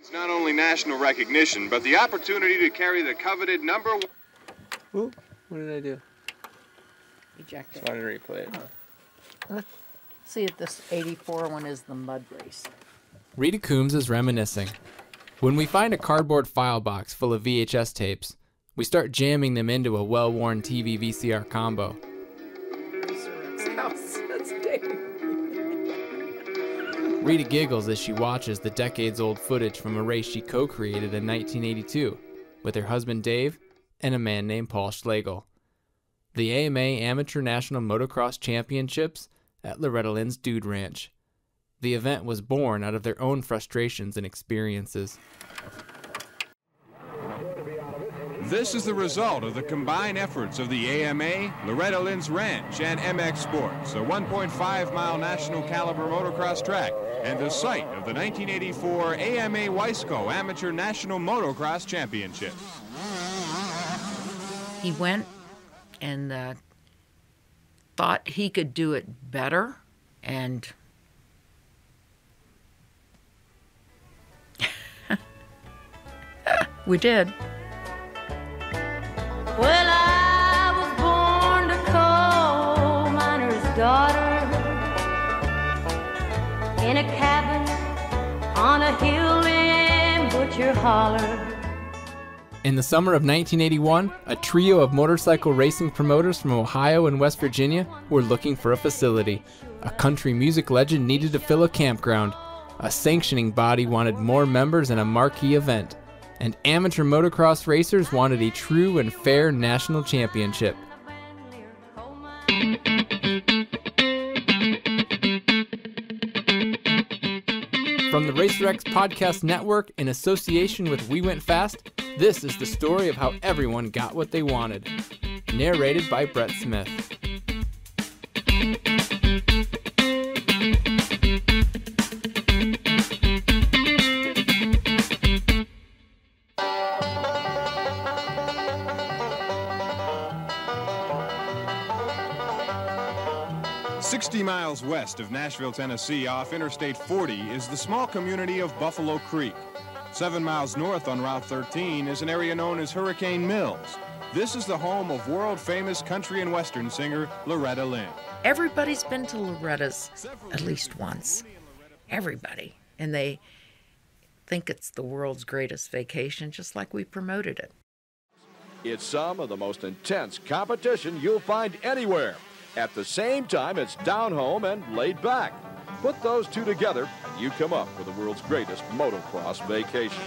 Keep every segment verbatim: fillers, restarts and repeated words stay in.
It's not only national recognition, but the opportunity to carry the coveted number one. Ooh, what did I do? Eject Just it. wanted to replay it. Let's see if this eighty-four one is the mud race. Rita Coombs is reminiscing. When we find a cardboard file box full of V H S tapes, we start jamming them into a well-worn T V V C R combo. Rita giggles as she watches the decades-old footage from a race she co-created in nineteen eighty-two with her husband Dave and a man named Paul Schlegel. The A M A Amateur National Motocross Championships at Loretta Lynn's Dude Ranch. The event was born out of their own frustrations and experiences. This is the result of the combined efforts of the A M A, Loretta Lynn's Ranch, and M X Sports, a one point five mile national caliber motocross track, and the site of the nineteen eighty-four A M A Weisco Amateur National Motocross Championship. He went and uh, thought he could do it better, and we did. Well, I was born a coal miner's daughter in a cabin on a hill in Butcher Holler. In the summer of nineteen eighty-one, a trio of motorcycle racing promoters from Ohio and West Virginia were looking for a facility. A country music legend needed to fill a campground. A sanctioning body wanted more members and a marquee event. And amateur motocross racers wanted a true and fair national championship. From the RacerX Podcast Network in association with We Went Fast, this is the story of how everyone got what they wanted. Narrated by Brett Smith. sixty miles west of Nashville, Tennessee, off Interstate forty, is the small community of Buffalo Creek. Seven miles north on Route thirteen is an area known as Hurricane Mills. This is the home of world-famous country and western singer Loretta Lynn. Everybody's been to Loretta's at least once. Everybody. And they think it's the world's greatest vacation, just like we promoted it. It's some of the most intense competition you'll find anywhere. At the same time, it's down home and laid back. Put those two together, and you come up with the world's greatest motocross vacation.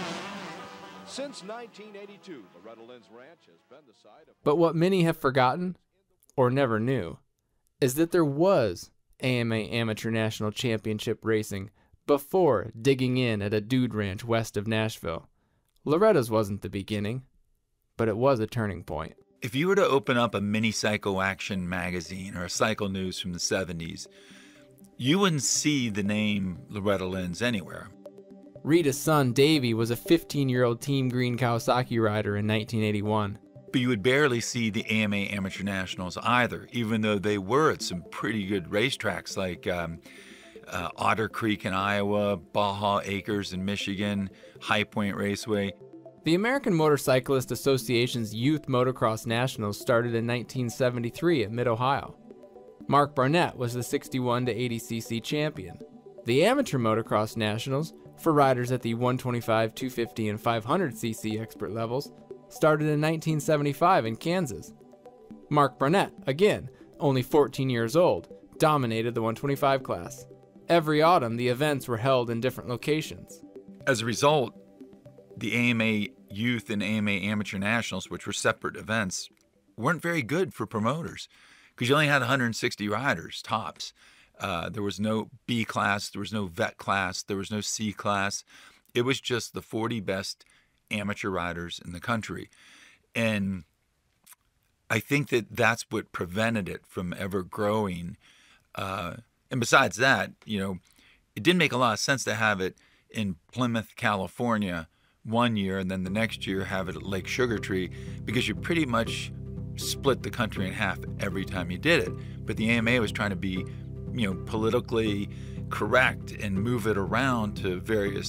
Since nineteen eighty-two, Loretta Lynn's Ranch has been the site of... But what many have forgotten, or never knew, is that there was A M A Amateur National Championship racing before digging in at a dude ranch west of Nashville. Loretta's wasn't the beginning, but it was a turning point. If you were to open up a mini Cycle Action magazine or a Cycle News from the seventies, you wouldn't see the name Loretta Lynn's anywhere. Rita's son, Davey, was a fifteen-year-old Team Green Kawasaki rider in nineteen eighty-one. But you would barely see the A M A Amateur Nationals either, even though they were at some pretty good racetracks like um, uh, Otter Creek in Iowa, Baja Acres in Michigan, High Point Raceway. The American Motorcyclist Association's Youth Motocross Nationals started in nineteen seventy-three at Mid-Ohio. Mark Barnett was the sixty-one to eighty c c champion. The Amateur Motocross Nationals, for riders at the one twenty-five, two fifty, and five hundred c c expert levels, started in nineteen seventy-five in Kansas. Mark Barnett, again, only fourteen years old, dominated the one twenty-five class. Every autumn, the events were held in different locations. As a result, the A M A Youth and A M A Amateur Nationals, which were separate events, weren't very good for promoters because you only had one hundred sixty riders, tops. Uh, there was no B class, there was no vet class, there was no C class. It was just the forty best amateur riders in the country. And I think that that's what prevented it from ever growing. Uh, and besides that, you know, it didn't make a lot of sense to have it in Plymouth, California one year and then the next year have it at Lake Sugar Tree, because you pretty much split the country in half every time you did it. But the A M A was trying to be, you know, politically correct and move it around to various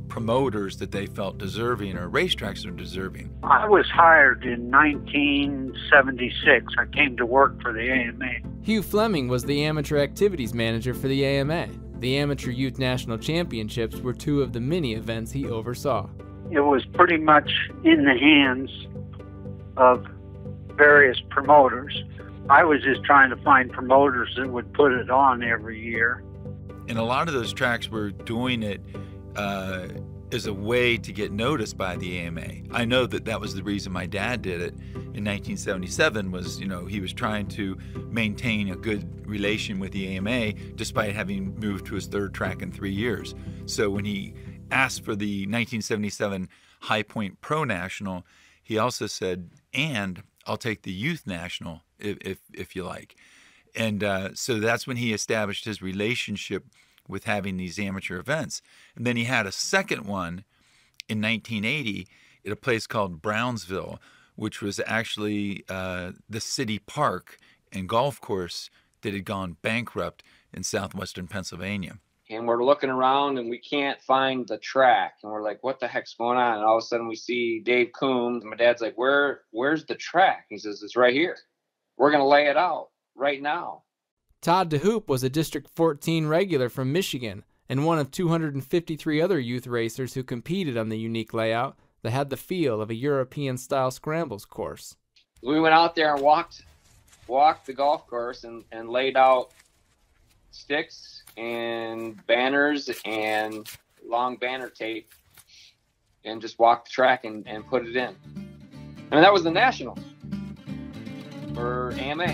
promoters that they felt deserving or racetracks were deserving. I was hired in nineteen seventy-six. I came to work for the A M A. Hugh Fleming was the amateur activities manager for the A M A. The Amateur Youth National Championships were two of the many events he oversaw. It was pretty much in the hands of various promoters. I was just trying to find promoters that would put it on every year. And a lot of those tracks were doing it uh, as a way to get noticed by the A M A. I know that that was the reason my dad did it in nineteen seventy-seven was, you know, he was trying to maintain a good relation with the A M A despite having moved to his third track in three years. So when he asked for the nineteen seventy-seven High Point Pro National, he also said, and I'll take the Youth National if, if, if you like. And uh, so that's when he established his relationship with having these amateur events. And then he had a second one in nineteen eighty at a place called Brownsville, which was actually uh, the city park and golf course that had gone bankrupt in southwestern Pennsylvania. And we're looking around and we can't find the track. And we're like, what the heck's going on? And all of a sudden we see Dave Coombs. My dad's like, where, where's the track? He says, it's right here. We're going to lay it out right now. Todd DeHoop was a District fourteen regular from Michigan and one of two hundred fifty-three other youth racers who competed on the unique layout that had the feel of a European-style scrambles course. We went out there and walked walked the golf course and, and laid out sticks and banners and long banner tape and just walked the track and, and put it in. I mean, that was the national for A M A.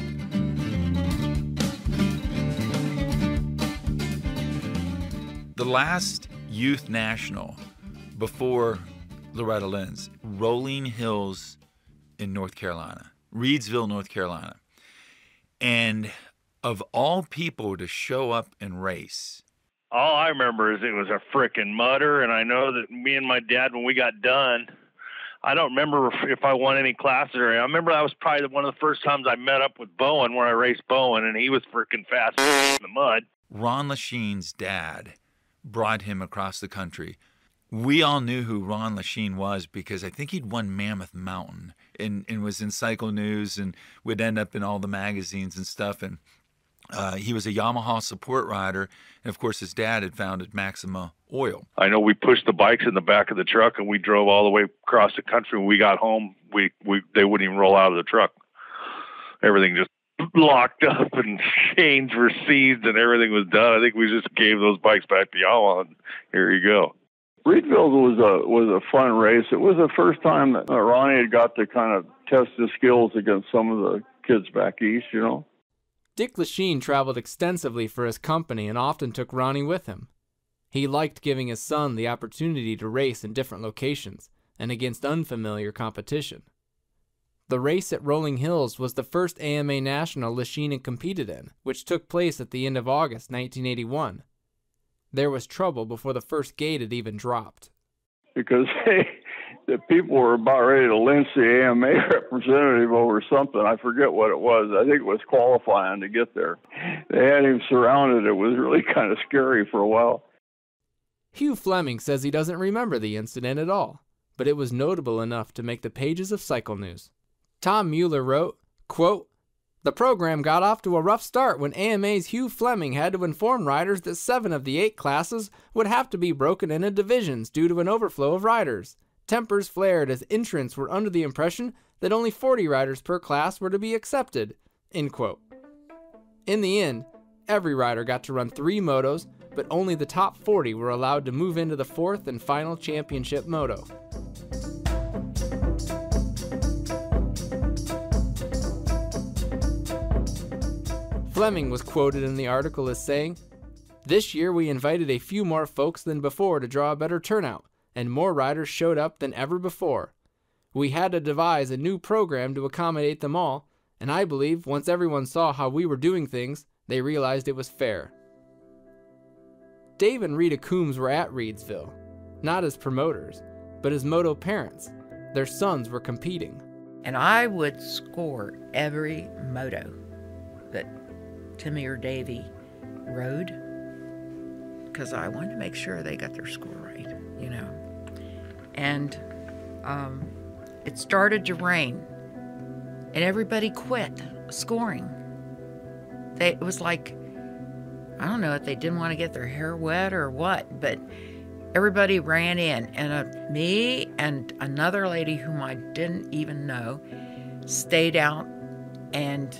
The last youth national before Loretta Lynn's, Rolling Hills in North Carolina, Reidsville, North Carolina. And of all people to show up and race. All I remember is it was a frickin' mutter, and I know that me and my dad, when we got done, I don't remember if, if I won any classes or I remember that was probably one of the first times I met up with Bowen, where I raced Bowen, and he was frickin' fast in the mud. Ron Lacheyne's dad brought him across the country. We all knew who Ron Lacheyne was because I think he'd won Mammoth Mountain and, and was in Cycle News and would end up in all the magazines and stuff. And uh, he was a Yamaha support rider. And, of course, his dad had founded Maxima Oil. I know we pushed the bikes in the back of the truck, and we drove all the way across the country. When we got home, we, we they wouldn't even roll out of the truck. Everything just locked up and chains were seized and everything was done. I think we just gave those bikes back to Yamaha, and here you go. Reidsville was a was a fun race. It was the first time that uh, Ronnie had got to kind of test his skills against some of the kids back east, you know. Dick Lacheyne traveled extensively for his company and often took Ronnie with him. He liked giving his son the opportunity to race in different locations and against unfamiliar competition. The race at Rolling Hills was the first A M A National Lacheyne had competed in, which took place at the end of August nineteen eighty-one. There was trouble before the first gate had even dropped. Because they, the people were about ready to lynch the A M A representative over something. I forget what it was. I think it was qualifying to get there. They had him surrounded. It was really kind of scary for a while. Hugh Fleming says he doesn't remember the incident at all, but it was notable enough to make the pages of Cycle News. Tom Mueller wrote, quote, "The program got off to a rough start when A M A's Hugh Fleming had to inform riders that seven of the eight classes would have to be broken into divisions due to an overflow of riders. Tempers flared as entrants were under the impression that only forty riders per class were to be accepted." End quote. In the end, every rider got to run three motos, but only the top forty were allowed to move into the fourth and final championship moto. Fleming was quoted in the article as saying, "This year we invited a few more folks than before to draw a better turnout, and more riders showed up than ever before. We had to devise a new program to accommodate them all, and I believe once everyone saw how we were doing things, they realized it was fair." Dave and Rita Coombs were at Reidsville, not as promoters, but as moto parents. Their sons were competing. And I would score every moto that Timmy or Davey rode, because I wanted to make sure they got their score right. you know. And um, it started to rain, and everybody quit scoring. They, it was like, I don't know if they didn't want to get their hair wet or what, but everybody ran in, and uh, me and another lady whom I didn't even know stayed out and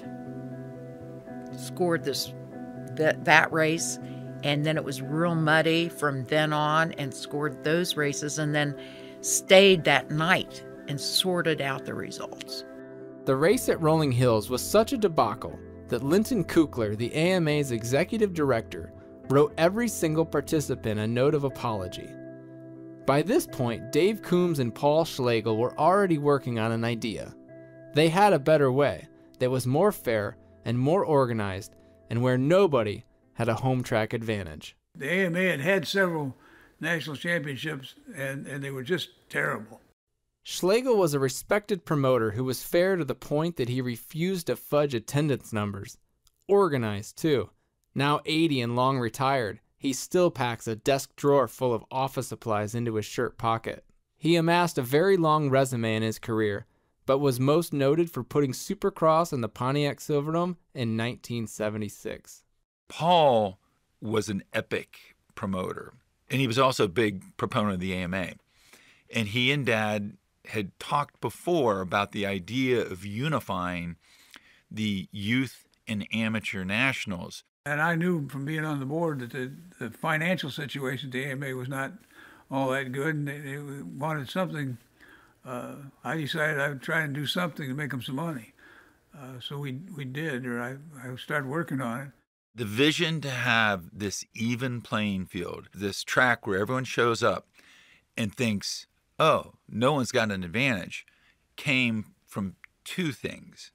scored this that, that race, and then it was real muddy from then on, and scored those races, and then stayed that night and sorted out the results. The race at Rolling Hills was such a debacle that Linton Kukler, the A M A's executive director, wrote every single participant a note of apology. By this point, Dave Coombs and Paul Schlegel were already working on an idea. They had a better way that was more fair and more organized, and where nobody had a home track advantage. The A M A had had several national championships, and, and they were just terrible. Schlegel was a respected promoter who was fair to the point that he refused to fudge attendance numbers. Organized, too. Now eighty and long retired, he still packs a desk drawer full of office supplies into his shirt pocket. He amassed a very long resume in his career, but was most noted for putting Supercross in the Pontiac Silverdome in nineteen seventy-six. Paul was an epic promoter, and he was also a big proponent of the A M A. And he and Dad had talked before about the idea of unifying the youth and amateur nationals. And I knew from being on the board that the, the financial situation at the A M A was not all that good, and they, they wanted something. Uh, I decided I would try and do something to make them some money. Uh, so we we did, or I, I started working on it. The vision to have this even playing field, this track where everyone shows up and thinks, oh, no one's got an advantage, came from two things.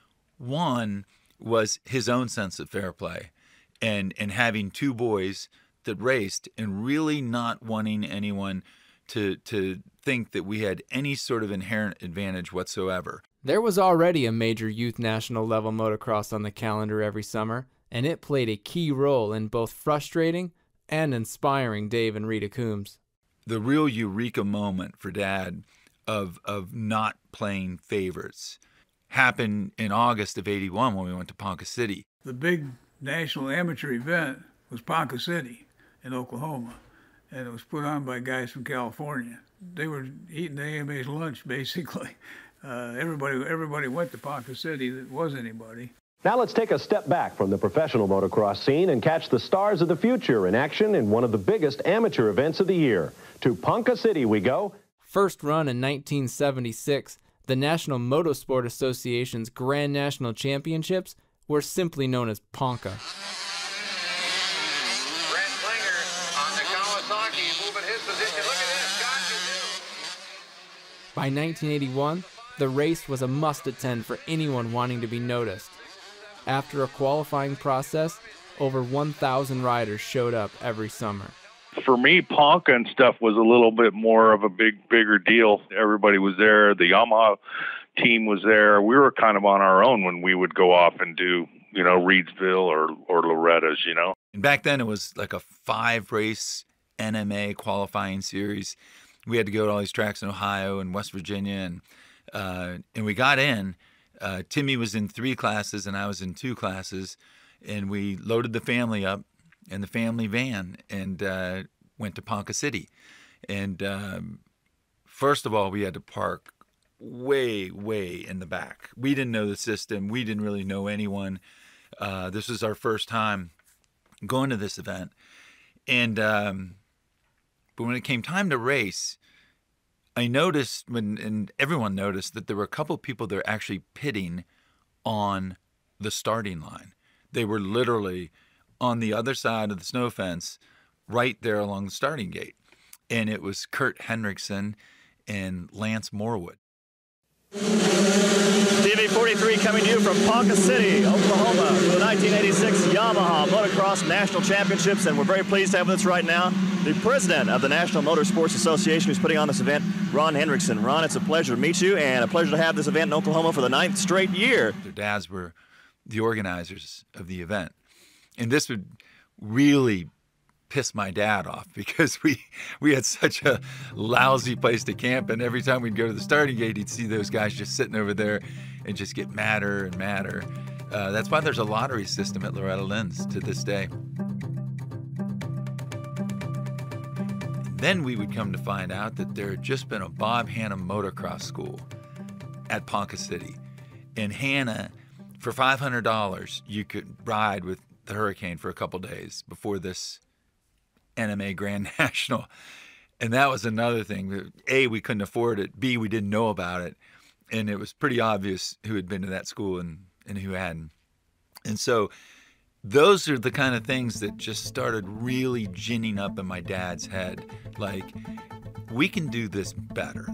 One was his own sense of fair play and, and having two boys that raced and really not wanting anyone to, to think that we had any sort of inherent advantage whatsoever. There was already a major youth national level motocross on the calendar every summer, and it played a key role in both frustrating and inspiring Dave and Rita Coombs. The real eureka moment for Dad of of not playing favorites happened in August of eighty-one when we went to Ponca City. The big national amateur event was Ponca City in Oklahoma, and it was put on by guys from California. They were eating the A M A's lunch, basically. Uh, everybody, everybody went to Ponca City that was anybody. Now let's take a step back from the professional motocross scene and catch the stars of the future in action in one of the biggest amateur events of the year. To Ponca City we go. First run in nineteen seventy-six, the National Motorsport Association's Grand National Championships were simply known as Ponca. Brent Klinger on the Kawasaki, moving his position. Look at this, got to do. By nineteen eighty-one, the race was a must-attend for anyone wanting to be noticed. After a qualifying process, over one thousand riders showed up every summer. For me, Ponca and stuff was a little bit more of a big, bigger deal. Everybody was there. The Yamaha team was there. We were kind of on our own when we would go off and do, you know, Reedsville or, or Loretta's, you know. And back then it was like a five-race N M A qualifying series. We had to go to all these tracks in Ohio and West Virginia, and uh, and we got in. Uh, Timmy was in three classes and I was in two classes, and we loaded the family up in the family van and uh, went to Ponca City. And um, first of all, we had to park way, way in the back. We didn't know the system. We didn't really know anyone. Uh, this was our first time going to this event. And um, but when it came time to race, I noticed, when, and everyone noticed, that there were a couple of people that were actually pitting on the starting line. They were literally on the other side of the snow fence, right there along the starting gate. And it was Kurt Hendrickson and Lance Morwood. T V forty-three coming to you from Ponca City, Oklahoma, for the nineteen eighty-six Yamaha Motocross National Championships, and we're very pleased to have with us right now the president of the National Motorsports Association, who's putting on this event, Ron Hendrickson. Ron, it's a pleasure to meet you, and a pleasure to have this event in Oklahoma for the ninth straight year. Their dads were the organizers of the event, and this would really pissed my dad off because we we had such a lousy place to camp, and every time we'd go to the starting gate, he'd see those guys just sitting over there and just get madder and madder. Uh, that's why there's a lottery system at Loretta Lynn's to this day. Then we would come to find out that there had just been a Bob Hanna motocross school at Ponca City. In Hanna, for five hundred dollars, you could ride with the Hurricane for a couple days before this N M A Grand National. And that was another thing. A, we couldn't afford it. B, we didn't know about it. And it was pretty obvious who had been to that school and, and who hadn't. And so those are the kind of things that just started really ginning up in my dad's head. Like, we can do this better.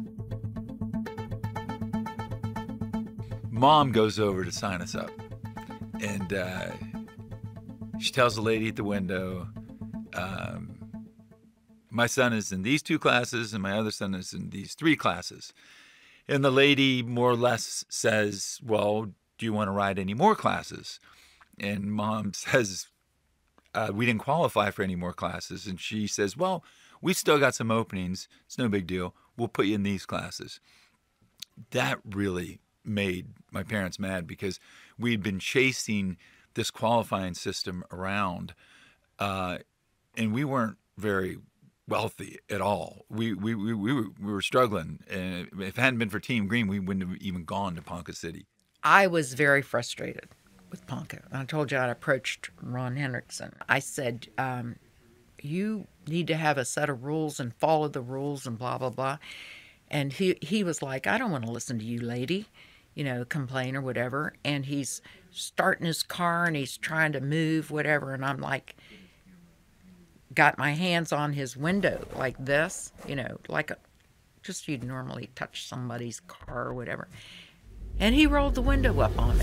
Mom goes over to sign us up. And uh, she tells the lady at the window, um, my son is in these two classes and my other son is in these three classes. And the lady more or less says, well, do you want to ride any more classes? And Mom says, uh, we didn't qualify for any more classes. And she says, well, we still got some openings. It's no big deal. We'll put you in these classes. That really made my parents mad because we'd been chasing this qualifying system around, uh, and we weren't very wealthy at all. We we we we were, we were struggling, and if it hadn't been for Team Green, we wouldn't have even gone to Ponca City. I was very frustrated with Ponca. I told you I approached Ron Hendrickson. I said, um, you need to have a set of rules and follow the rules and blah, blah, blah. And he, he was like, I don't want to listen to you, lady, you know, complain or whatever. And he's starting his car and he's trying to move, whatever. And I'm like, got my hands on his window like this, you know, like a, just you'd normally touch somebody's car or whatever. And he rolled the window up on me.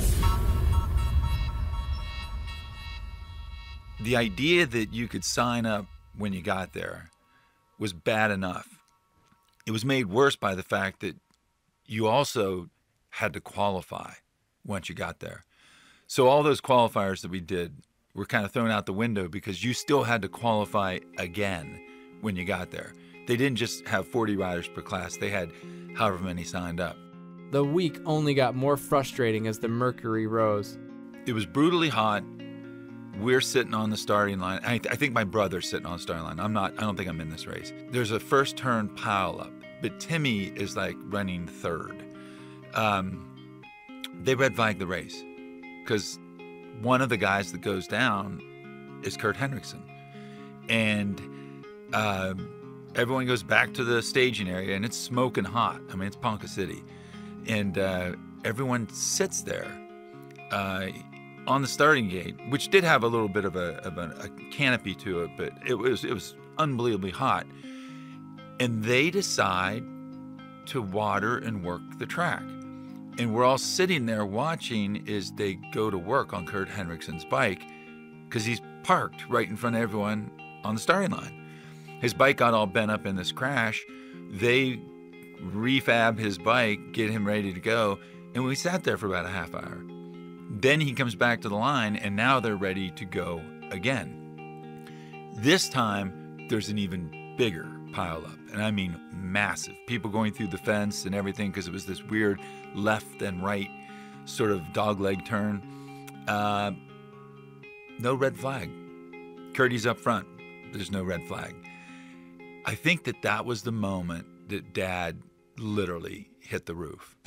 The idea that you could sign up when you got there was bad enough. It was made worse by the fact that you also had to qualify once you got there. So all those qualifiers that we did were kind of thrown out the window because you still had to qualify again when you got there. They didn't just have forty riders per class. They had however many signed up. The week only got more frustrating as the mercury rose. It was brutally hot. We're sitting on the starting line. I, th- I think my brother's sitting on the starting line. I'm not, I don't think I'm in this race. There's a first turn pile up, but Timmy is like running third. Um, they red flag the race because one of the guys that goes down is Kurt Hendrickson. And uh, everyone goes back to the staging area and it's smoking hot. I mean, it's Ponca City. And uh, everyone sits there. Uh, on the starting gate, which did have a little bit of a, of a, a canopy to it, but it was it was unbelievably hot. And they decide to water and work the track. And we're all sitting there watching as they go to work on Kurt Hendrickson's bike because he's parked right in front of everyone on the starting line. His bike got all bent up in this crash. They refab his bike, get him ready to go, and we sat there for about a half hour. Then he comes back to the line, and now they're ready to go again. This time, there's an even bigger pileup, and I mean massive. People going through the fence and everything because it was this weird left and right sort of dogleg turn. Uh, no red flag. Curdy's up front. There's no red flag. I think that that was the moment that Dad literally hit the roof.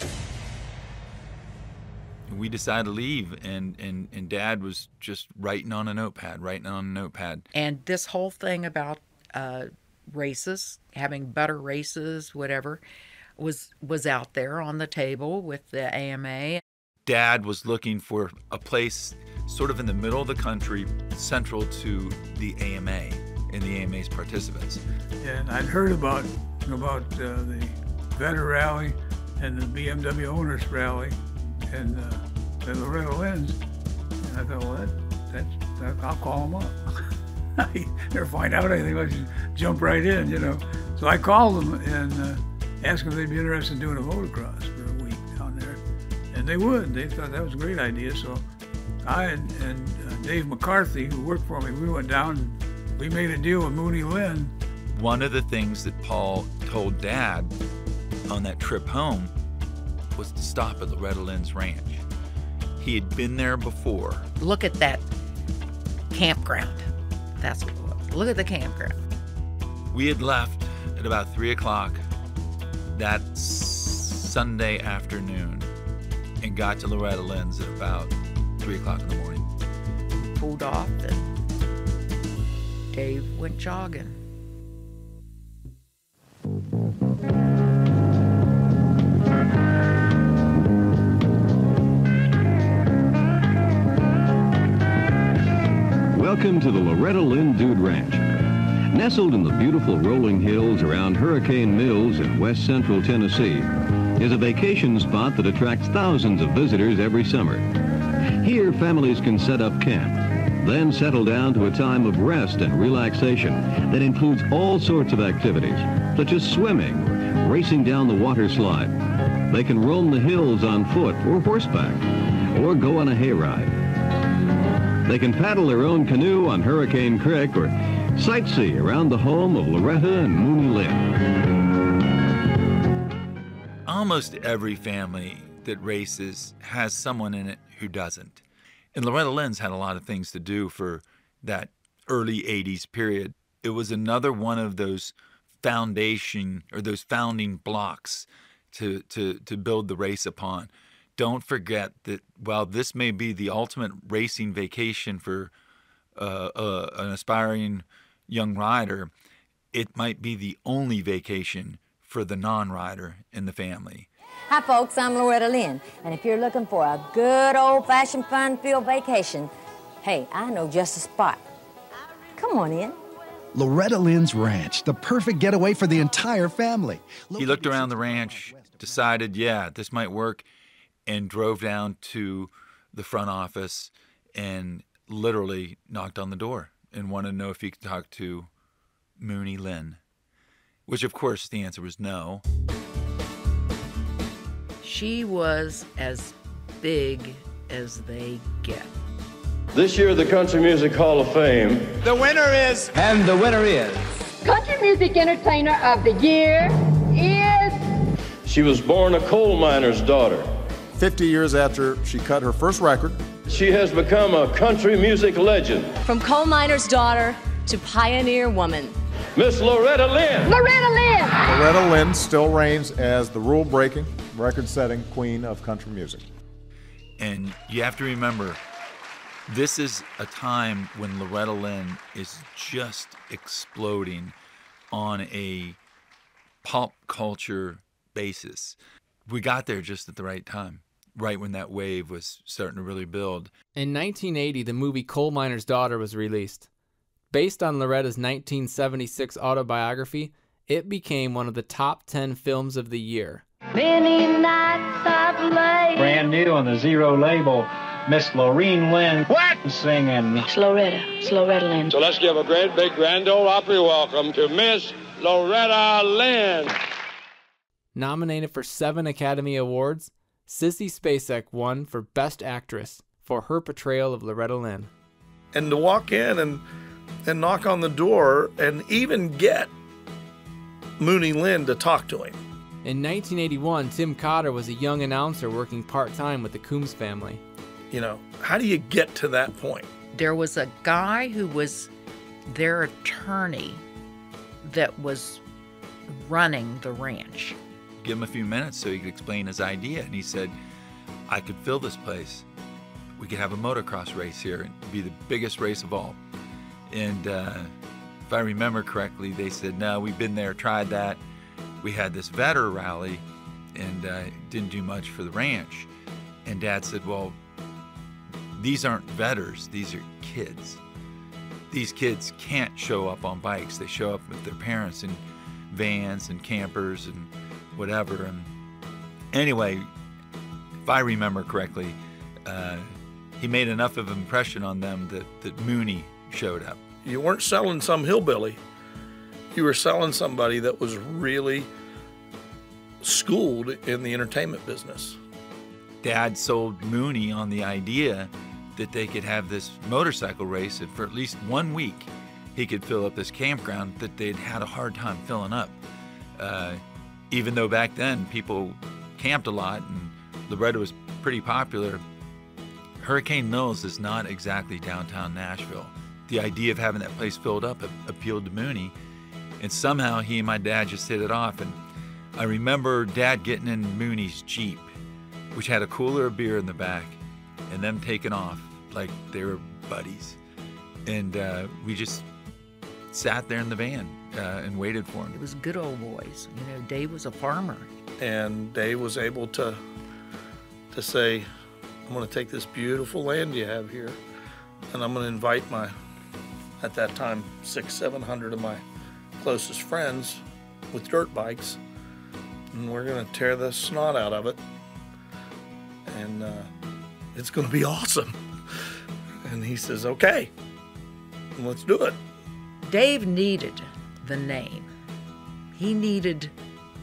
We decided to leave, and, and, and Dad was just writing on a notepad, writing on a notepad. And this whole thing about uh, races, having better races, whatever, was was out there on the table with the A M A. Dad was looking for a place sort of in the middle of the country, central to the A M A and the A M A's participants. And I'd heard about, about uh, the Vetter Rally and the B M W Owners Rally and uh, the Loretta Lynn's, and I thought, well, that, that's, that, I'll call them up. I never find out anything, I just jump right in, you know. So I called them and uh, asked them if they'd be interested in doing a motocross for a week down there, and they would. They thought that was a great idea. So I and, and uh, Dave McCarthy, who worked for me, we went down and we made a deal with Mooney Lynn. One of the things that Paul told Dad on that trip home was to stop at Loretta Lynn's ranch. He had been there before. Look at that campground. That's what it was. Look at the campground. We had left at about three o'clock that Sunday afternoon and got to Loretta Lynn's at about three o'clock in the morning. Pulled off and Dave went jogging. Welcome to the Loretta Lynn Dude Ranch. Nestled in the beautiful rolling hills around Hurricane Mills in west central Tennessee is a vacation spot that attracts thousands of visitors every summer. Here, families can set up camp, then settle down to a time of rest and relaxation that includes all sorts of activities, such as swimming, racing down the water slide. They can roam the hills on foot or horseback, or go on a hayride. They can paddle their own canoe on Hurricane Creek or sightsee around the home of Loretta and Mooney Lynn. Almost every family that races has someone in it who doesn't. And Loretta Lynn's had a lot of things to do for that early eighties period. It was another one of those foundation or those founding blocks to, to, to build the race upon. Don't forget that while this may be the ultimate racing vacation for uh, uh, an aspiring young rider, it might be the only vacation for the non-rider in the family. Hi folks, I'm Loretta Lynn, and if you're looking for a good old-fashioned fun-filled vacation, hey, I know just a spot. Come on in. Loretta Lynn's Ranch, the perfect getaway for the entire family. He looked around the ranch, decided, yeah, this might work, and drove down to the front office and literally knocked on the door and wanted to know if he could talk to Mooney Lynn, which of course the answer was no. She was as big as they get. This year, the Country Music Hall of Fame. The winner is... And the winner is... Country Music Entertainer of the Year is... She was born a coal miner's daughter. fifty years after she cut her first record. She has become a country music legend. From coal miner's daughter to pioneer woman. Miss Loretta Lynn. Loretta Lynn. Loretta Lynn still reigns as the rule-breaking, record-setting queen of country music. And you have to remember, this is a time when Loretta Lynn is just exploding on a pop culture basis. We got there just at the right time, right when that wave was starting to really build. In nineteen eighty, the movie Coal Miner's Daughter was released. Based on Loretta's nineteen seventy-six autobiography, it became one of the top ten films of the year. Many nights I've laid. Brand new on the Zero label, Miss Lorene Lynn. What? Singing. It's Loretta. It's Loretta Lynn. So let's give a great big grand ole Opry welcome to Miss Loretta Lynn. Nominated for seven Academy Awards, Sissy Spacek won for Best Actress for her portrayal of Loretta Lynn. And to walk in and and knock on the door and even get Mooney Lynn to talk to him. In nineteen eighty-one, Tim Cotter was a young announcer working part-time with the Coombs family. You know, how do you get to that point? There was a guy who was their attorney that was running the ranch. Give him a few minutes so he could explain his idea. And he said, I could fill this place. We could have a motocross race here and be the biggest race of all. And uh, if I remember correctly, they said, no, we've been there, tried that. We had this vetter rally and uh, didn't do much for the ranch. And Dad said, well, these aren't vetters, these are kids. These kids can't show up on bikes. They show up with their parents in vans and campers and whatever. And anyway, if I remember correctly, uh, he made enough of an impression on them that, that Mooney showed up. You weren't selling some hillbilly. You were selling somebody that was really schooled in the entertainment business. Dad sold Mooney on the idea that they could have this motorcycle race, and for at least one week, he could fill up this campground that they'd had a hard time filling up. Uh, even though back then people camped a lot and Loretta was pretty popular, Hurricane Mills is not exactly downtown Nashville. The idea of having that place filled up appealed to Mooney, and somehow he and my dad just hit it off. And I remember Dad getting in Mooney's Jeep, which had a cooler of beer in the back, and them taking off like they were buddies. And uh, we just sat there in the van uh, and waited for him. It was good old boys. You know, Dave was a farmer. And Dave was able to to say, I'm going to take this beautiful land you have here, and I'm going to invite my, at that time, six, seven hundred of my closest friends with dirt bikes, and we're going to tear the snot out of it, and uh, it's going to be awesome. And he says, okay, let's do it. Dave needed the name. He needed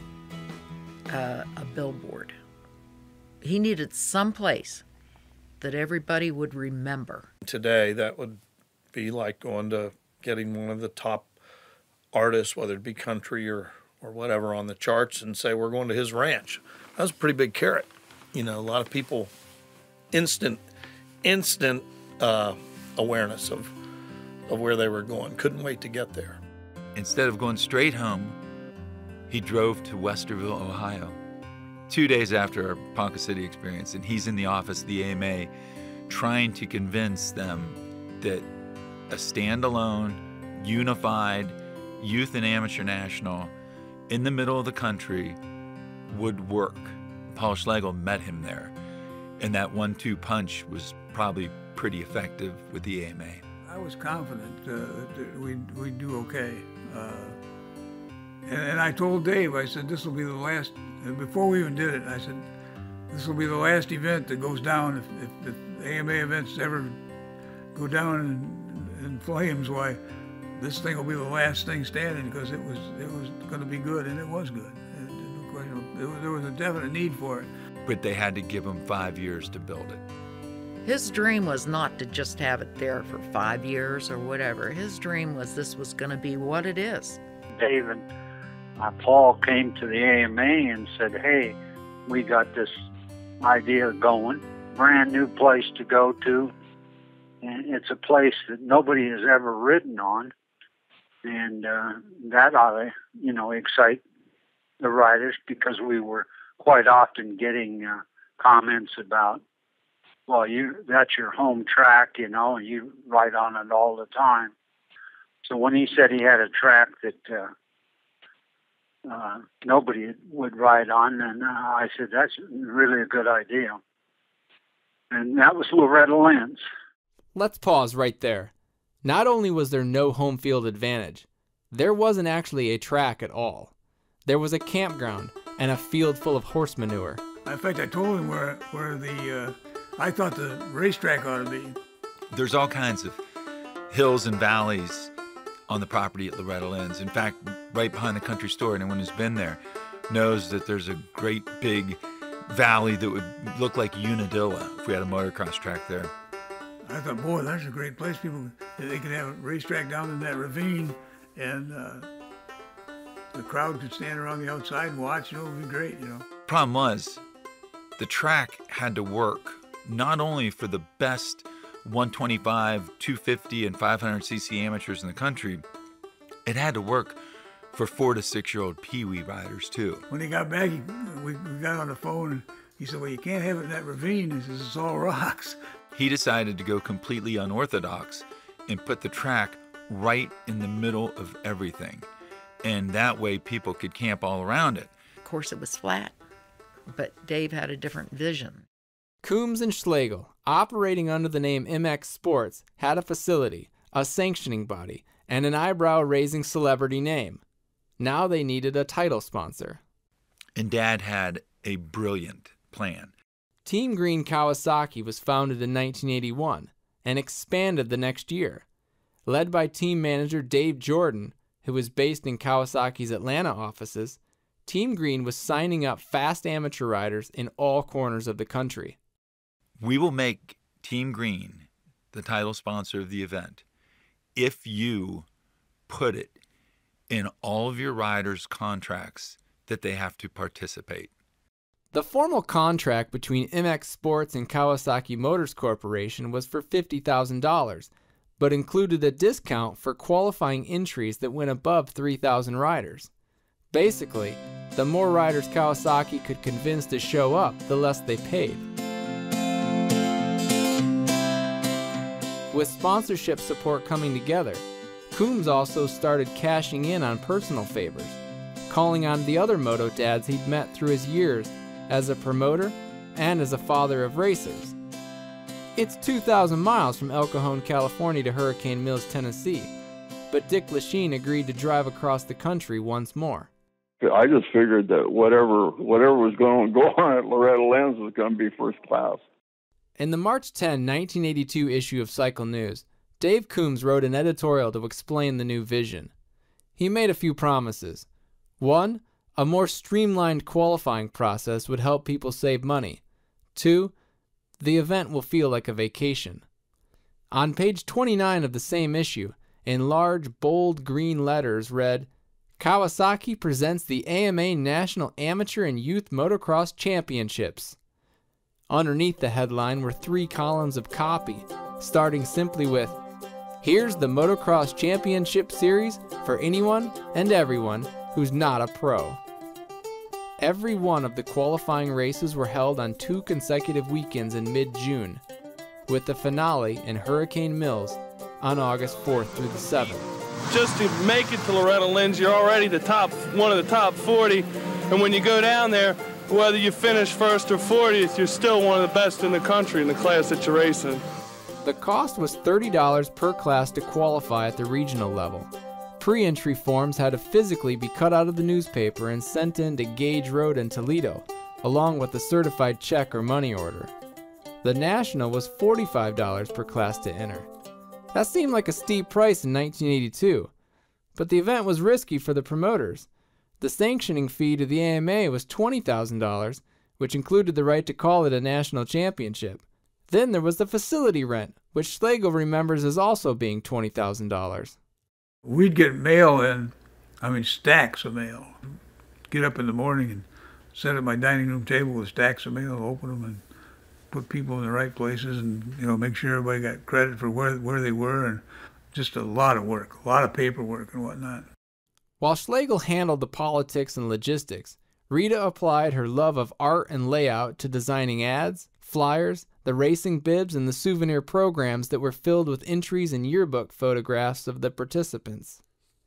uh, a billboard. He needed some place that everybody would remember. Today, that would be like going to getting one of the top artists, whether it be country or, or whatever, on the charts and say, we're going to his ranch. That was a pretty big carrot. You know, a lot of people, instant, instant uh, awareness of, of where they were going. Couldn't wait to get there. Instead of going straight home, he drove to Westerville, Ohio, two days after our Ponca City experience, and he's in the office of the A M A trying to convince them that a standalone, unified youth and amateur national in the middle of the country would work. Paul Schlegel met him there, and that one two punch was probably pretty effective with the A M A. I was confident uh, that we'd, we'd do okay. Uh, and, and I told Dave, I said, this will be the last, and before we even did it, I said, this will be the last event that goes down. If, if the A M A events ever go down in, in flames, why, this thing will be the last thing standing, because it was it was going to be good, and it was good. And, no question, it was, there was a definite need for it. But they had to give him five years to build it. His dream was not to just have it there for five years or whatever. His dream was this was going to be what it is. Dave and uh, Paul came to the A M A and said, hey, we got this idea going, brand new place to go to, and it's a place that nobody has ever ridden on, and uh, that ought to, you know, excite the riders, because we were quite often getting uh, comments about, well, you that's your home track, you know, and you ride on it all the time. So when he said he had a track that uh, uh, nobody would ride on, and uh, I said, that's really a good idea. And that was Loretta Lynn's. Let's pause right there. Not only was there no home field advantage, there wasn't actually a track at all. There was a campground and a field full of horse manure. In fact, I told him where, where the, uh, I thought the racetrack ought to be. There's all kinds of hills and valleys on the property at Loretta Lynn's. In fact, right behind the country store, anyone who's been there knows that there's a great big valley that would look like Unadilla if we had a motocross track there. I thought, boy, that's a great place. People, they could have a racetrack down in that ravine, and uh, the crowd could stand around the outside and watch. You know, it would be great, you know. Problem was, the track had to work not only for the best one twenty-five, two fifty, and five hundred c c amateurs in the country, it had to work for four to six-year-old Pee-wee riders, too. When he got back, he, we, we got on the phone, and he said, well, you can't have it in that ravine. He says, it's all rocks. He decided to go completely unorthodox and put the track right in the middle of everything. And that way people could camp all around it. Of course, it was flat, but Dave had a different vision. Coombs and Schlegel, operating under the name M X Sports, had a facility, a sanctioning body, and an eyebrow-raising celebrity name. Now they needed a title sponsor. And Dad had a brilliant plan. Team Green Kawasaki was founded in nineteen eighty-one and expanded the next year. Led by team manager Dave Jordan, who was based in Kawasaki's Atlanta offices, Team Green was signing up fast amateur riders in all corners of the country. We will make Team Green the title sponsor of the event if you put it in all of your riders' contracts that they have to participate. The formal contract between M X Sports and Kawasaki Motors Corporation was for fifty thousand dollars, but included a discount for qualifying entries that went above three thousand riders. Basically, the more riders Kawasaki could convince to show up, the less they paid. With sponsorship support coming together, Coombs also started cashing in on personal favors, calling on the other moto dads he'd met through his years as a promoter and as a father of racers. It's two thousand miles from El Cajon, California to Hurricane Mills, Tennessee, but Dick Lachine agreed to drive across the country once more. I just figured that whatever whatever was going to go on at Loretta Lynn's was going to be first class. In the March tenth, nineteen eighty-two issue of Cycle News, Dave Coombs wrote an editorial to explain the new vision. He made a few promises. One, a more streamlined qualifying process would help people save money. Two, the event will feel like a vacation. On page twenty-nine of the same issue, in large, bold green letters read, Kawasaki presents the A M A National Amateur and Youth Motocross Championships. Underneath the headline were three columns of copy, starting simply with, Here's the Motocross Championship Series for anyone and everyone who's not a pro. Every one of the qualifying races were held on two consecutive weekends in mid-June, with the finale in Hurricane Mills on August fourth through the seventh. Just to make it to Loretta Lynn's, you're already the top, one of the top forty, and when you go down there, whether you finish first or fortieth, you're still one of the best in the country in the class that you're racing. The cost was thirty dollars per class to qualify at the regional level. Pre-entry forms had to physically be cut out of the newspaper and sent in to Gage Road in Toledo, along with a certified check or money order. The national was forty-five dollars per class to enter. That seemed like a steep price in nineteen eighty-two, but the event was risky for the promoters. The sanctioning fee to the A M A was twenty thousand dollars, which included the right to call it a national championship. Then there was the facility rent, which Schlegel remembers as also being twenty thousand dollars. We'd get mail in, I mean stacks of mail. Get up in the morning and sit at my dining room table with stacks of mail, open them and put people in the right places and, you know, make sure everybody got credit for where where they were, and just a lot of work, a lot of paperwork and whatnot. While Schlegel handled the politics and logistics, Rita applied her love of art and layout to designing ads, flyers, the racing bibs, and the souvenir programs that were filled with entries and yearbook photographs of the participants.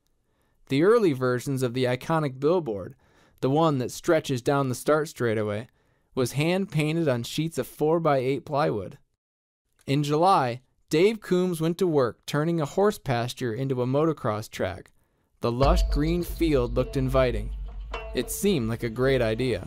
The early versions of the iconic billboard, the one that stretches down the start straightaway, was hand-painted on sheets of four by eight plywood. In July, Dave Coombs went to work turning a horse pasture into a motocross track. The lush green field looked inviting. It seemed like a great idea.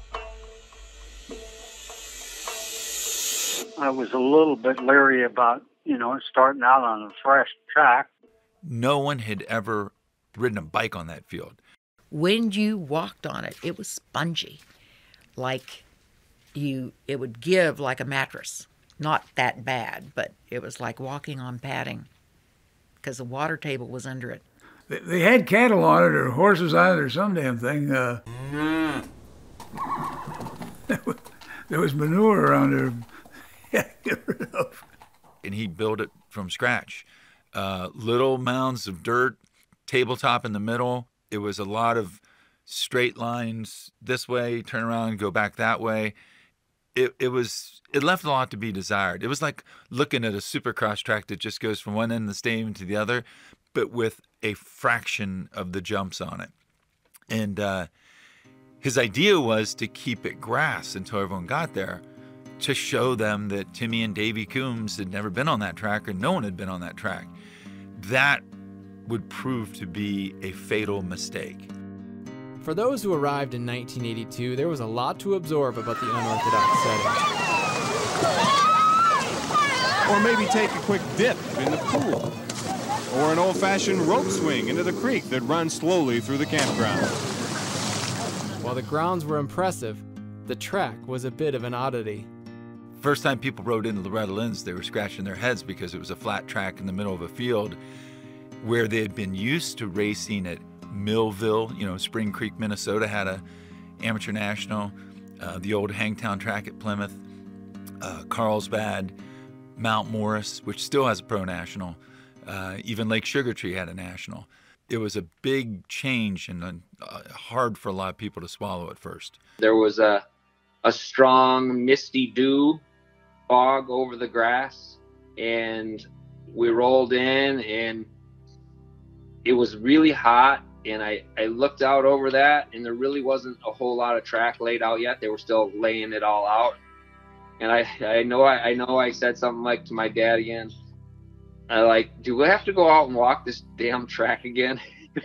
I was a little bit leery about, you know, starting out on a fresh track. No one had ever ridden a bike on that field. When you walked on it, it was spongy. Like you, it would give like a mattress. Not that bad, but it was like walking on padding because the water table was under it. They, they had cattle on it or horses on it or some damn thing. Uh, there was manure around there. Get rid of. And he built it from scratch. Uh, little mounds of dirt, tabletop in the middle. It was a lot of straight lines this way, turn around, go back that way. It it was it left a lot to be desired. It was like looking at a supercross track that just goes from one end of the stadium to the other, but with a fraction of the jumps on it. And uh, his idea was to keep it grass until everyone got there, to show them that Timmy and Davey Coombs had never been on that track, or no one had been on that track. That would prove to be a fatal mistake. For those who arrived in nineteen eighty-two, there was a lot to absorb about the unorthodox setting. Or maybe take a quick dip in the pool. Or an old-fashioned rope swing into the creek that runs slowly through the campground. While the grounds were impressive, the track was a bit of an oddity. First time people rode into Loretta Lynn's, they were scratching their heads because it was a flat track in the middle of a field. where they had been used to racing at Millville, you know, Spring Creek, Minnesota had a amateur national, uh, the old Hangtown track at Plymouth, uh, Carlsbad, Mount Morris, which still has a pro national, uh, even Lake Sugar Tree had a national. It was a big change and uh, hard for a lot of people to swallow at first. There was a, a strong misty dew fog over the grass, and we rolled in and it was really hot, and I, I looked out over that, and there really wasn't a whole lot of track laid out yet. They were still laying it all out. And I, I know I, I know I said something like to my dad again, I like, do we have to go out and walk this damn track again?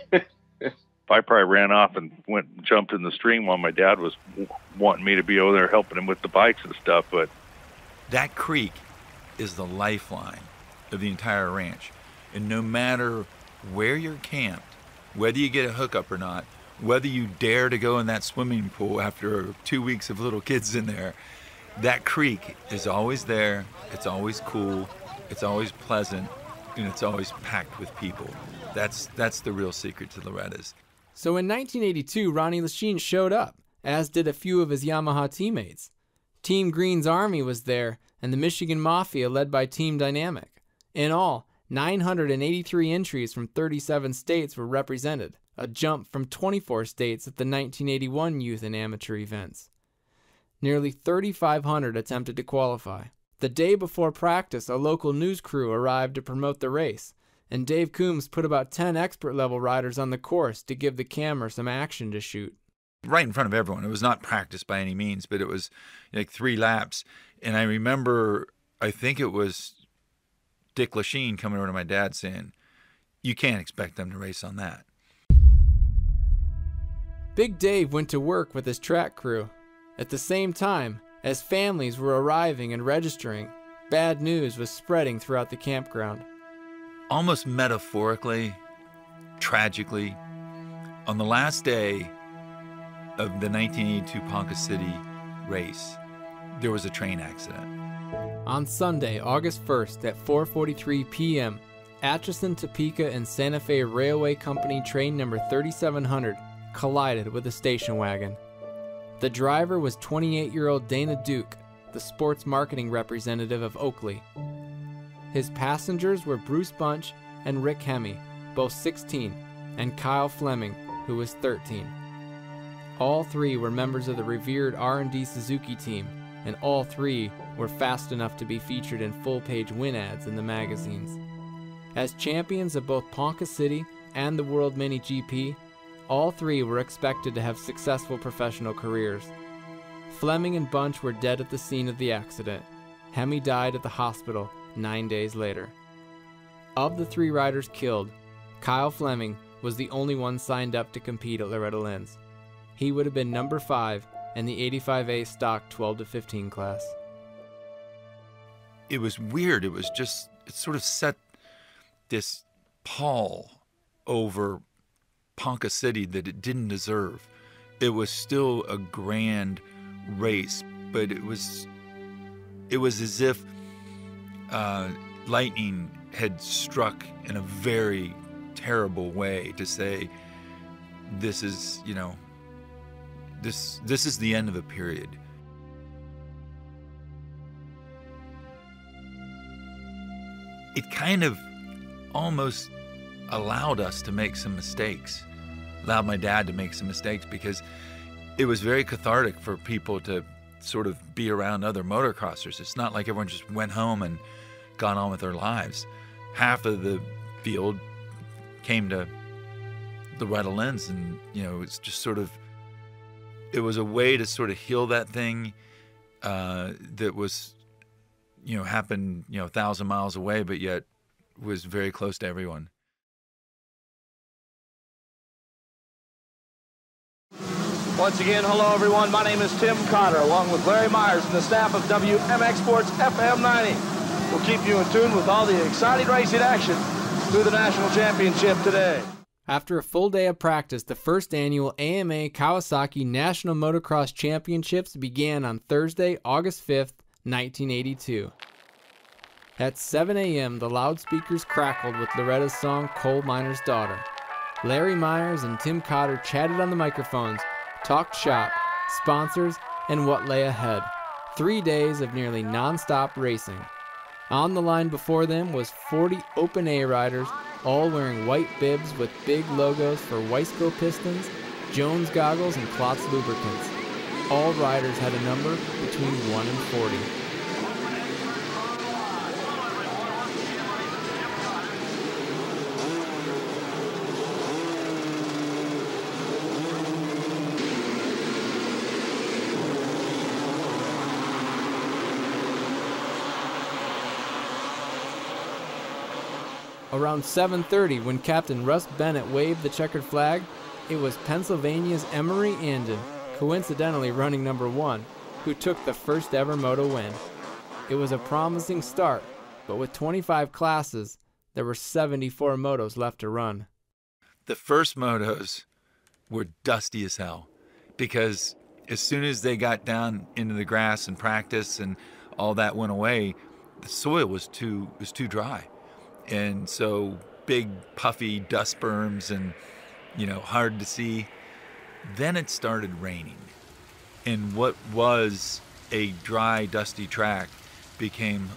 I probably ran off and went and jumped in the stream while my dad was wanting me to be over there helping him with the bikes and stuff. But that creek is the lifeline of the entire ranch. And no matter where you're camped, whether you get a hookup or not, whether you dare to go in that swimming pool after two weeks of little kids in there, that creek is always there. It's always cool. It's always pleasant, and it's always packed with people. That's that's the real secret to Loretta's. So in nineteen eighty-two, Ronnie Lachine showed up, as did a few of his Yamaha teammates. Team Green's Army was there, and the Michigan Mafia led by Team Dynamic. In all, nine hundred eighty-three entries from thirty-seven states were represented, a jump from twenty-four states at the nineteen eighty-one youth and amateur events. Nearly thirty-five hundred attempted to qualify. The day before practice, a local news crew arrived to promote the race, and Dave Coombs put about ten expert-level riders on the course to give the camera some action to shoot. Right in front of everyone. It was not practice by any means, but it was like three laps. And I remember, I think it was Dick Lachine coming over to my dad saying, you can't expect them to race on that. Big Dave went to work with his track crew. At the same time, as families were arriving and registering, bad news was spreading throughout the campground. Almost metaphorically, tragically, on the last day of the nineteen eighty-two Ponca City race, there was a train accident. On Sunday, August first at four forty-three p m, Atchison, Topeka, and Santa Fe Railway Company train number thirty-seven hundred collided with a station wagon. The driver was twenty-eight-year-old Dana Duke, the sports marketing representative of Oakley. His passengers were Bruce Bunch and Rick Hemme, both sixteen, and Kyle Fleming, who was thirteen. All three were members of the revered R and D Suzuki team, and all three were fast enough to be featured in full-page win ads in the magazines. As champions of both Ponca City and the World Mini G P, all three were expected to have successful professional careers. Fleming and Bunch were dead at the scene of the accident. Hemme died at the hospital nine days later. Of the three riders killed, Kyle Fleming was the only one signed up to compete at Loretta Lynn's. He would have been number five in the eighty-five A stock twelve to fifteen class. It was weird. It was just, it sort of set this pall over Ponca City that it didn't deserve. It was still a grand race, but it was it was as if uh, lightning had struck in a very terrible way to say, this is, you know, this this is the end of a period. It kind of almost allowed us to make some mistakes, allowed my dad to make some mistakes, because it was very cathartic for people to sort of be around other motocrossers. It's not like everyone just went home and got on with their lives. Half of the field came to Loretta Lynn's, and, you know, it's just sort of, it was a way to sort of heal that thing uh, that was, you know, happened, you know, a thousand miles away, but yet was very close to everyone. Once again, hello everyone. My name is Tim Cotter, along with Larry Myers and the staff of W M X Sports F M ninety. We'll keep you in tune with all the exciting racing action through the National Championship today. After a full day of practice, the first annual A M A Kawasaki National Motocross Championships began on Thursday, August fifth, nineteen eighty-two. At seven a.m., the loudspeakers crackled with Loretta's song Coal Miner's Daughter. Larry Myers and Tim Cotter chatted on the microphones, talked shop, sponsors, and what lay ahead. Three days of nearly non-stop racing. On the line before them was forty Open A riders, all wearing white bibs with big logos for Weisco Pistons, Jones Goggles, and Klotz Lubricants. All riders had a number between one and forty. Around seven thirty, when Captain Russ Bennett waved the checkered flag, it was Pennsylvania's Emery Andon, coincidentally running number one, who took the first ever moto win. It was a promising start, but with twenty-five classes, there were seventy-four motos left to run. The first motos were dusty as hell because as soon as they got down into the grass and practice and all that went away, the soil was too was too dry. And so big puffy dust berms and, you know, hard to see. Then it started raining. And what was a dry, dusty track became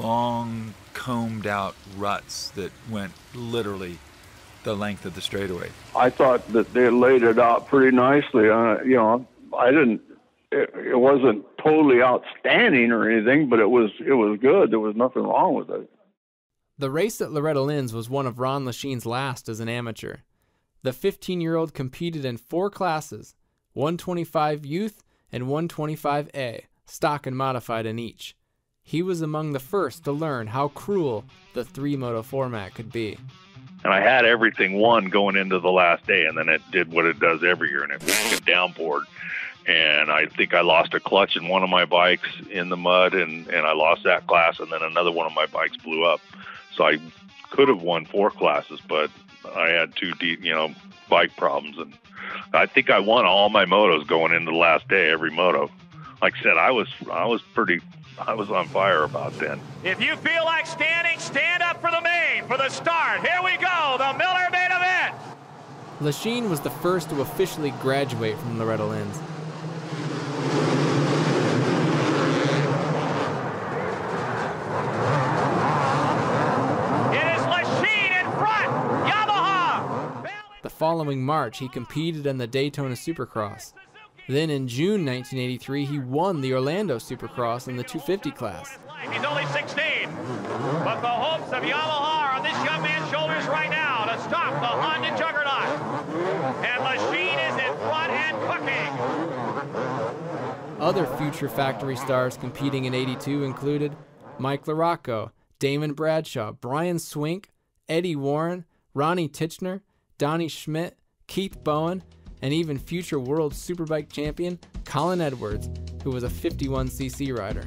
long, combed out ruts that went literally the length of the straightaway. I thought that they laid it out pretty nicely. Uh, you know, I didn't, it, it wasn't totally outstanding or anything, but it was, it was good. There was nothing wrong with it. The race at Loretta Lynn's was one of Ron Lachine's last as an amateur. The fifteen-year-old competed in four classes, one twenty-five Youth and one twenty-five A, stock and modified in each. He was among the first to learn how cruel the three-moto format could be. And I had everything won going into the last day, and then it did what it does every year, and it was downpoured. And I think I lost a clutch in one of my bikes in the mud, and, and I lost that class, and then another one of my bikes blew up. So I could have won four classes, but I had two deep, you know, bike problems. And I think I won all my motos going into the last day, every moto. Like I said, I was, I was pretty, I was on fire about then. If you feel like standing, stand up for the main, for the start. Here we go, the Miller main event. Lachine was the first to officially graduate from Loretta Lynn's. The following March, he competed in the Daytona Supercross. Then in June nineteen eighty-three, he won the Orlando Supercross in the two fifty class. He's only sixteen, but the hopes of Yamaha are on this young man's shoulders right now to stop the Honda juggernaut. And Lachine is in front and cooking. Other future factory stars competing in eighty-two included Mike LaRocco, Damon Bradshaw, Brian Swink, Eddie Warren, Ronnie Titchener, Donnie Schmidt, Keith Bowen, and even future world superbike champion Colin Edwards, who was a fifty-one c c rider.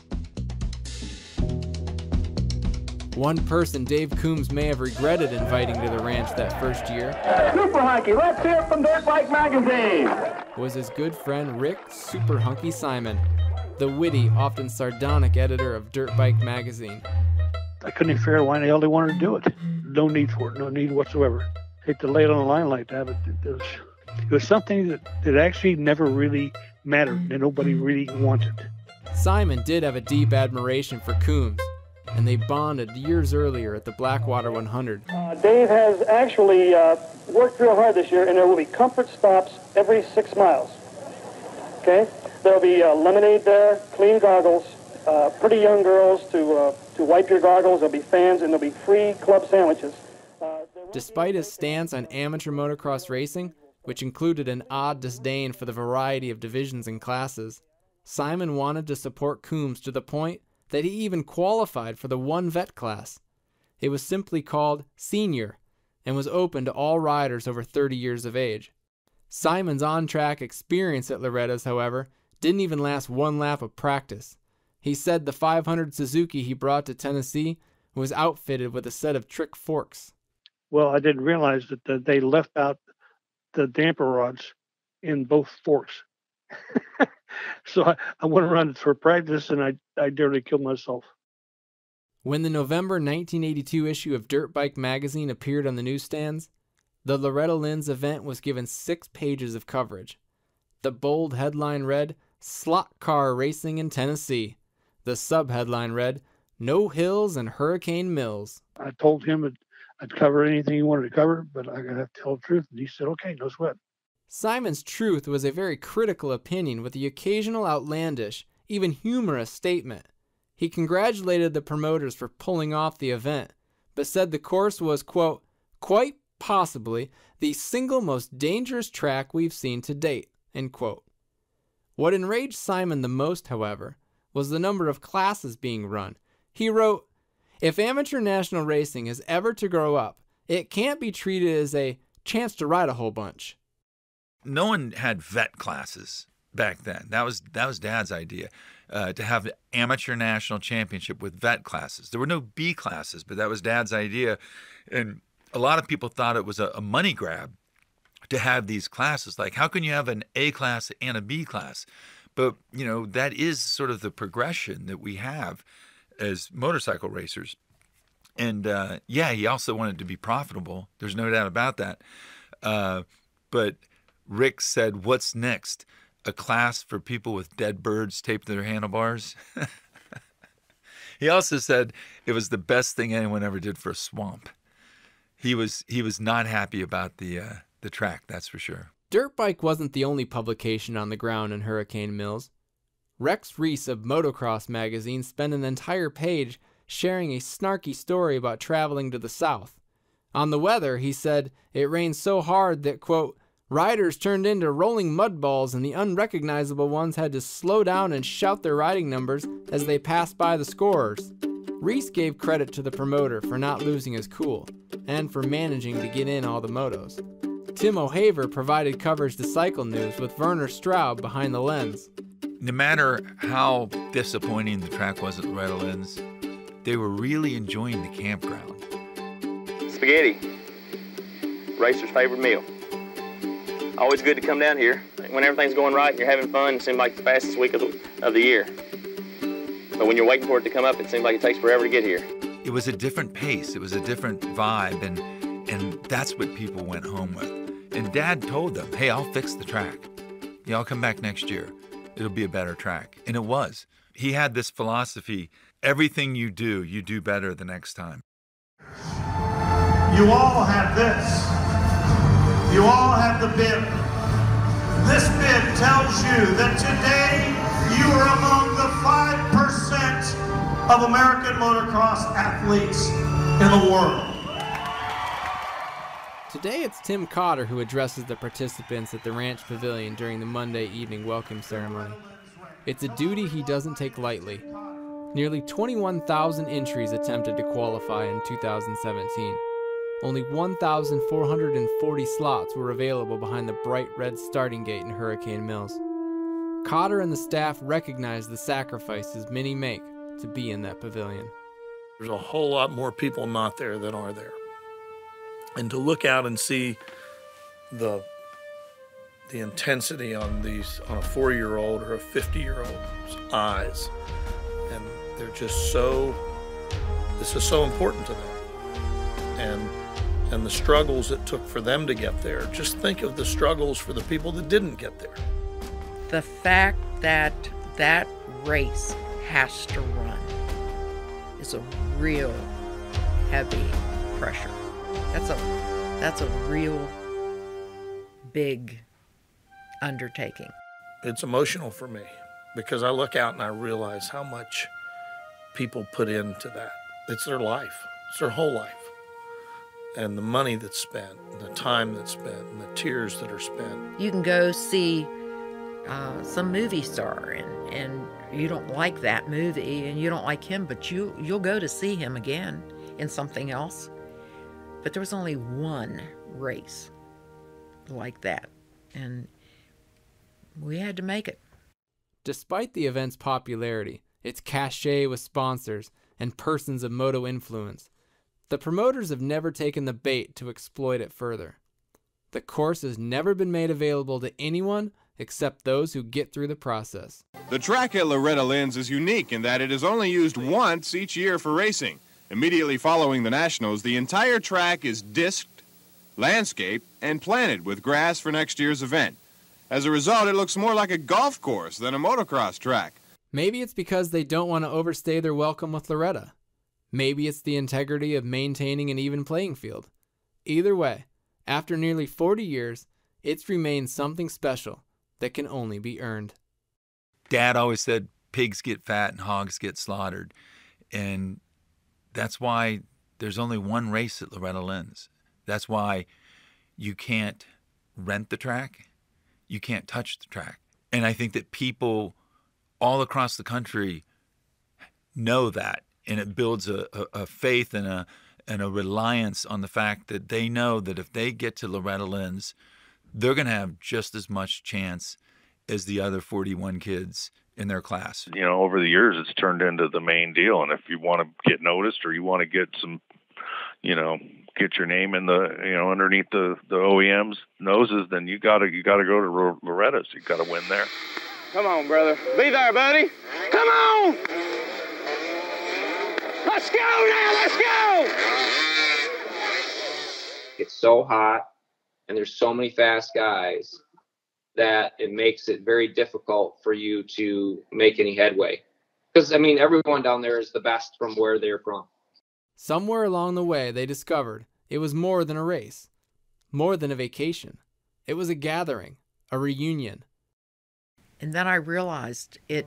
One person Dave Coombs may have regretted inviting to the ranch that first year Super Hunky, let's hear it from Dirt Bike Magazine, was his good friend Rick Super Hunky Simon, the witty, often sardonic editor of Dirt Bike Magazine. I couldn't even figure out why the hell they wanted to do it. No need for it, no need whatsoever. Hate to lay it on the line like that, but it was, it was something that, that actually never really mattered, that nobody really wanted. Simon did have a deep admiration for Coombs, and they bonded years earlier at the Blackwater one hundred. Uh, Dave has actually uh, worked real hard this year, and there will be comfort stops every six miles. Okay? There'll be uh, lemonade there, clean goggles, uh, pretty young girls to, uh, to wipe your goggles, there'll be fans, and there'll be free club sandwiches. Despite his stance on amateur motocross racing, which included an odd disdain for the variety of divisions and classes, Simon wanted to support Coombs to the point that he even qualified for the one vet class. It was simply called Senior and was open to all riders over thirty years of age. Simon's on-track experience at Loretta's, however, didn't even last one lap of practice. He said the five hundred Suzuki he brought to Tennessee was outfitted with a set of trick forks. Well, I didn't realize that the, they left out the damper rods in both forks. So I, I went around for practice, and I, I nearly killed myself. When the November nineteen eighty-two issue of Dirt Bike magazine appeared on the newsstands, the Loretta Lynn's event was given six pages of coverage. The bold headline read, "Slot Car Racing in Tennessee." The sub-headline read, "No Hills and Hurricane Mills." I told him I'd, I'd cover anything he wanted to cover, but I gotta have to tell the truth. And he said, okay, no sweat. Simon's truth was a very critical opinion with the occasional outlandish, even humorous statement. He congratulated the promoters for pulling off the event, but said the course was, quote, quite possibly the single most dangerous track we've seen to date, end quote. What enraged Simon the most, however, was the number of classes being run. He wrote, "If amateur national racing is ever to grow up, it can't be treated as a chance to ride a whole bunch." No one had vet classes back then. That was that was Dad's idea, uh, to have the amateur national championship with vet classes. There were no B classes, but that was Dad's idea. And a lot of people thought it was a, a money grab to have these classes. Like, how can you have an A class and a B class? But, you know, that is sort of the progression that we have as motorcycle racers. And, uh, yeah, he also wanted to be profitable. There's no doubt about that. Uh, but Rick said, what's next? A class for people with dead birds taped to their handlebars? He also said it was the best thing anyone ever did for a swamp. He was he was not happy about the uh, the track, that's for sure. Dirt Bike wasn't the only publication on the ground in Hurricane Mills. Rex Reese of Motocross magazine spent an entire page sharing a snarky story about traveling to the south. On the weather, he said, it rained so hard that, quote, riders turned into rolling mud balls and the unrecognizable ones had to slow down and shout their riding numbers as they passed by the scorers. Reese gave credit to the promoter for not losing his cool and for managing to get in all the motos. Tim O'Haver provided coverage to Cycle News with Werner Straub behind the lens. No matter how disappointing the track was at Loretta Lynn's, they were really enjoying the campground. Spaghetti, racer's favorite meal. Always good to come down here. When everything's going right and you're having fun, it seems like the fastest week of the, of the year. But when you're waiting for it to come up, it seems like it takes forever to get here. It was a different pace. It was a different vibe, and and that's what people went home with. And Dad told them, hey, I'll fix the track. Yeah, I'll come back next year. It'll be a better track. And it was. He had this philosophy, everything you do, you do better the next time. You all have this. You all have the bib. This bib tells you that today you are among the five percent of American motocross athletes in the world. Today it's Tim Cotter who addresses the participants at the Ranch Pavilion during the Monday evening welcome ceremony. It's a duty he doesn't take lightly. Nearly twenty-one thousand entries attempted to qualify in two thousand seventeen. Only one thousand four hundred forty slots were available behind the bright red starting gate in Hurricane Mills. Cotter and the staff recognize the sacrifices many make to be in that pavilion. There's a whole lot more people not there than are there. And to look out and see the the intensity on these on a four-year-old or a fifty-year-old's eyes, and they're just so, this is so important to them. And and the struggles it took for them to get there. Just think of the struggles for the people that didn't get there. The fact that that race has to run is a real heavy pressure. That's a that's a real big undertaking. It's emotional for me because I look out and I realize how much people put into that. It's their life. It's their whole life. And the money that's spent, and the time that's spent, and the tears that are spent. You can go see uh, some movie star, and, and you don't like that movie, and you don't like him, but you, you'll go to see him again in something else. But there was only one race like that, and we had to make it. Despite the event's popularity, its cachet with sponsors, and persons of moto influence, the promoters have never taken the bait to exploit it further. The course has never been made available to anyone except those who get through the process. The track at Loretta Lynn's is unique in that it is only used once each year for racing. Immediately following the Nationals, the entire track is disked, landscaped, and planted with grass for next year's event. As a result, it looks more like a golf course than a motocross track. Maybe it's because they don't want to overstay their welcome with Loretta. Maybe it's the integrity of maintaining an even playing field. Either way, after nearly forty years, it's remained something special that can only be earned. Dad always said pigs get fat and hogs get slaughtered. And that's why there's only one race at Loretta Lynn's. That's why you can't rent the track. You can't touch the track. And I think that people all across the country know that. And it builds a, a, a faith and a, and a reliance on the fact that they know that if they get to Loretta Lynn's, they're going to have just as much chance as the other forty-one kids in their class. You know, over the years, it's turned into the main deal. And if you want to get noticed or you want to get some, you know, get your name in the, you know, underneath the, the O E M's noses, then you got to you got to go to Loretta's. You got to win there. Come on, brother. Be there, buddy. Come on. Let's go now. Let's go. It's so hot, and there's so many fast guys that it makes it very difficult for you to make any headway. Because, I mean, everyone down there is the best from where they're from. Somewhere along the way, they discovered it was more than a race, more than a vacation. It was a gathering, a reunion. And then I realized it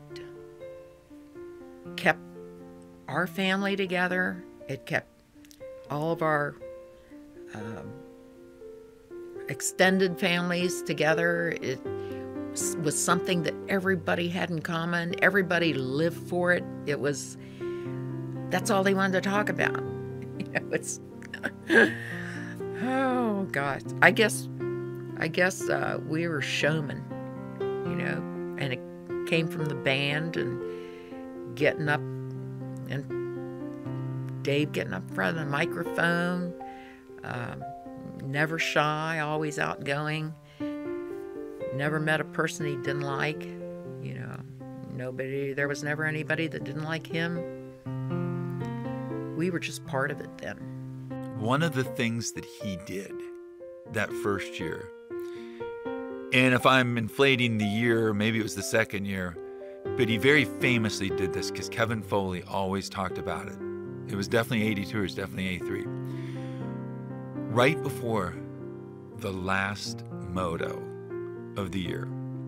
kept our family together. It kept all of our um, extended families together. It was something that everybody had in common. Everybody lived for it. It was, that's all they wanted to talk about. You know, it's, oh God. I guess, I guess uh, we were showmen, you know, and it came from the band and getting up and Dave getting up in front of the microphone, um, never shy, always outgoing, never met a person he didn't like, you know, nobody, there was never anybody that didn't like him. We were just part of it then. One of the things that he did that first year, and if I'm inflating the year, maybe it was the second year, but he very famously did this because Kevin Foley always talked about it. It was definitely eighty-two, it was definitely eighty-three. Right before the last moto of the year,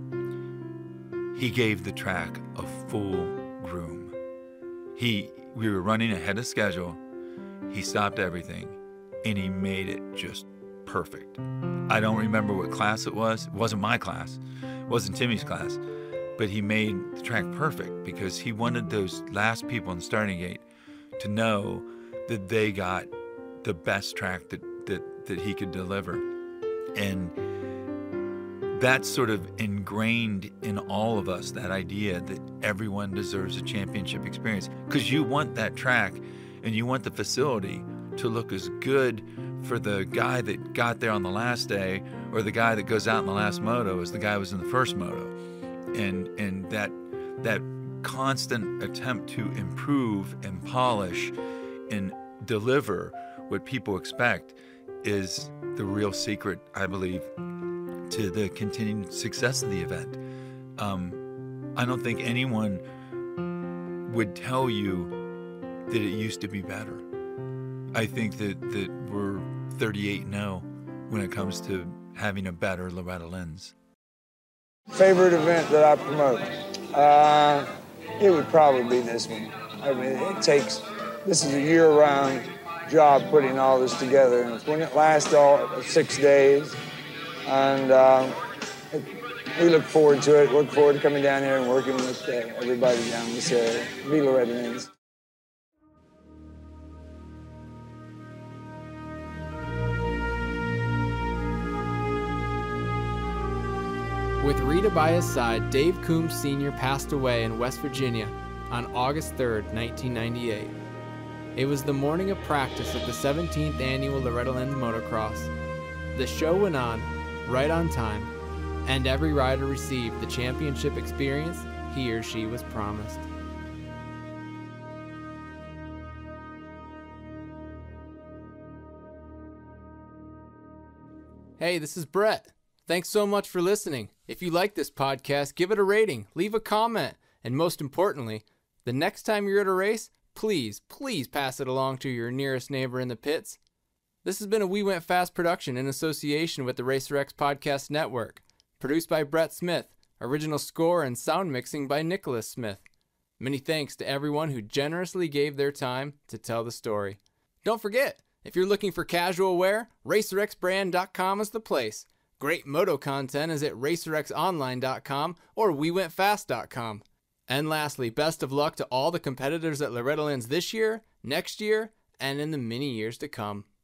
he gave the track a full groom. He, we were running ahead of schedule. He stopped everything and he made it just perfect. I don't remember what class it was. It wasn't my class. It wasn't Timmy's class. But he made the track perfect because he wanted those last people in the starting gate to know that they got the best track that, that, that he could deliver. And that's sort of ingrained in all of us, that idea that everyone deserves a championship experience. Because you want that track and you want the facility to look as good for the guy that got there on the last day or the guy that goes out in the last moto as the guy who was in the first moto. And and that that constant attempt to improve and polish and deliver what people expect is the real secret, I believe, to the continued success of the event. Um, I don't think anyone would tell you that it used to be better. I think that, that we're thirty-eight and oh when it comes to having a better Loretta Lynn's. Favorite event that I promote? Uh, it would probably be this one. I mean, it takes, this is a year-round job putting all this together. And when it lasts all six days, and uh, it, we look forward to it, look forward to coming down here and working with uh, everybody down this area. Be Loretta Lynn's. With Rita by his side, Dave Coombs Senior passed away in West Virginia on August third, nineteen ninety-eight. It was the morning of practice of the seventeenth Annual Loretta Lynn's Motocross. The show went on, right on time, and every rider received the championship experience he or she was promised. Hey, this is Brett. Thanks so much for listening. If you like this podcast, give it a rating, leave a comment, and most importantly, the next time you're at a race, please, please pass it along to your nearest neighbor in the pits. This has been a We Went Fast production in association with the RacerX Podcast Network. Produced by Brett Smith. Original score and sound mixing by Nicholas Smith. Many thanks to everyone who generously gave their time to tell the story. Don't forget, if you're looking for casual wear, racer x brand dot com is the place. Great moto content is at racer x online dot com or we went fast dot com. And lastly, best of luck to all the competitors at Loretta Lynn's this year, next year, and in the many years to come.